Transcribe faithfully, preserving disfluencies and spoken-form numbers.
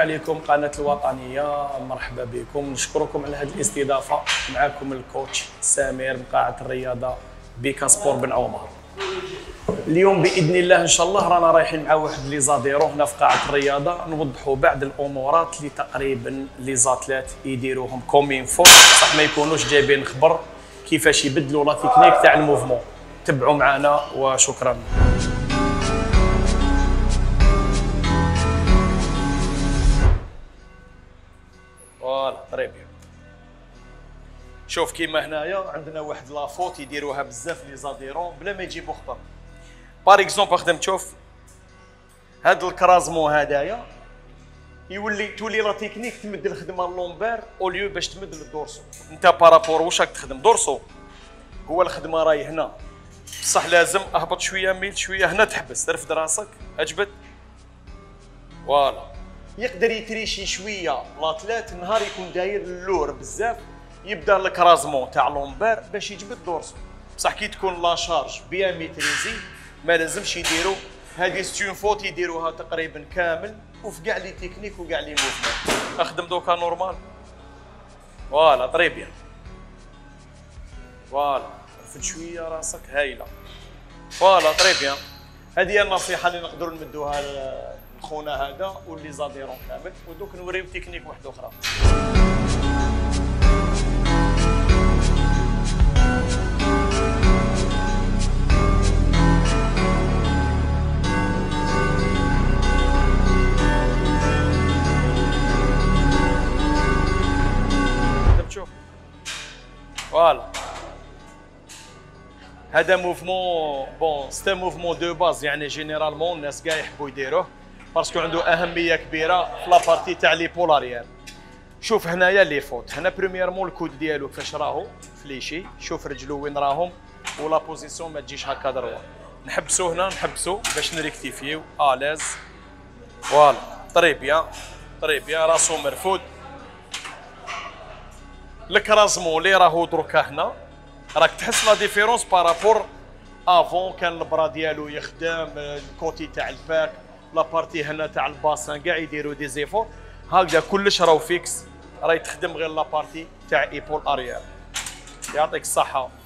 عليكم قناة الوطنية، مرحبا بكم. نشكركم على هذه الاستضافة. معكم الكوتش سمير من قاعة الرياضة بيكا سبور بن عمر. اليوم بإذن الله إن شاء الله رانا رايحين مع واحد لي زاديرو هنا في قاعة الرياضة، نوضحوا بعض الأمورات اللي تقريبا لي زاتلات يديروهم كومين فو، صح ما يكونوش جايبين خبر كيفاش يبدلوا لا تكنيك تاع الموفمون. تبعوا معنا وشكرا. فوالا طري بيان. شوف كيما هنايا عندنا واحد لافوت يديروها بزاف لي زاديرون بلا ما يجيبوا خبر. بار اكزومبل خدم تشوف هذا الكرازمون هدايا يولي تولي لا تكنيك تمد الخدمه اللومبير او ليو باش تمد للدورسو. انت بارابور واش راك تخدم دورسو، هو الخدمه راهي هنا بصح لازم اهبط شويه ميل شويه هنا، تحبس ترفد راسك اجبد. فوالا يقدر يتريشي شويه لاطلات نهار يكون داير اللور بزاف يبدا الكرازمون تاع لومبير باش يجبد دورسو. بصح كي تكون لا شارج بيان ميتريزي ما لازمش يديروا هذه ستون فوت، يديروها تقريبا كامل وفي كاع لي تكنيك وكاع لي موفمون. اخدم دوكا نورمال. فوالا طري بيان. فوالا رفد شويه راسك هايله. فوالا طري بيان. هذه هي النصيحه اللي نقدروا نمدوها لخونا هذا واللي زاديرون كامل. ودوك نوريو تكنيك واحده اخرى. فوالا هذا موفمون بون سي موفمون دو باز، يعني جينيرالمون الناس كاع يحبوا يديروه باسكو عنده اهميه كبيره في لابارتي تاع لي بولاريير. شوف هنايا لي فوت، هنا بريميرمون الكود ديالو كيفاش راهو فليشي، شوف رجلو وين راهم ولا بوزيسيون ما تجيش هكا دروا. نحبسو هنا نحبسو باش نريكتيفيو اليز. فوالا طري بيان طري بيان راسو مرفود. الكرازمون اللي راهو دروكا هنا راك تحس لا ديفيرونس بارابور افون. كان البرا ديالو يخدم الكوتي تاع الباك، لا بارتي هنا تاع الباسان كاع يديروا دي زيفور. هكذا كلش راهو فيكس، راهي تخدم غير لا بارتي تاع ايبول اريير. يعطيك الصحه.